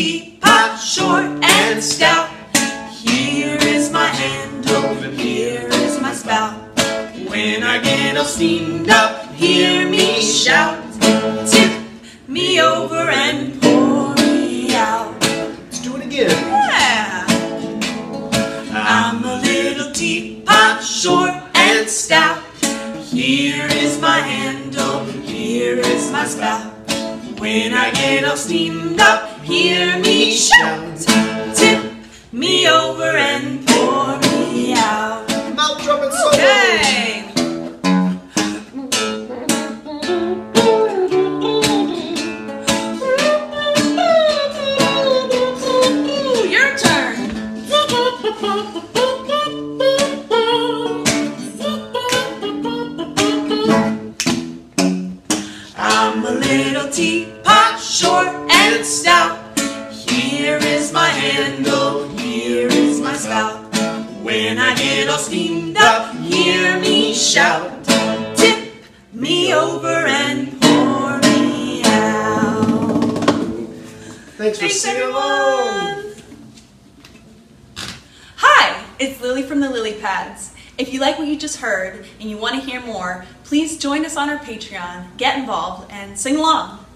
teapot, short and stout. Here is my handle, here is my spout. When I get all steamed up, hear me shout. Tip me over and pour me out. Let's do it again. Yeah. I'm a little teapot, short and stout. Here is my handle, here is my spout. When I get all steamed up, hear me shout. Tip me over and pour me out. Mouth trumpet solo. Okay. Your turn. I'm a little teapot, short and stout. Here is my handle, here is my spout. When I get all steamed up, hear me shout. Tip me over and pour me out. Thanks for singing along. Hi, it's Lily from the Lilypads. If you like what you just heard and you want to hear more, please join us on our Patreon, get involved, and sing along.